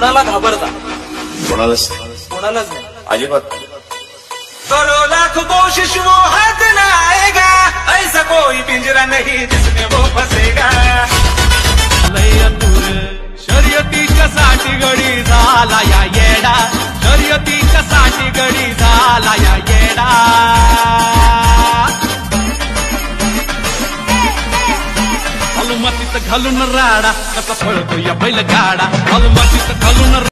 कोणाला घाबरता? कोणालाच नाही अजिबात। करो लाख कोशिश वो हाथ न आएगा, ऐसा कोई पिंजरा नहीं जिसमें वो फंसेगा। शर्यतीच्या साठी गडी झाला या येडा, शर्यतीच्या साठी गडी झाला या येडा। हनुमतीत घालून राडा, कसा पळतो या बैलगाडा, हनुमतीत घालून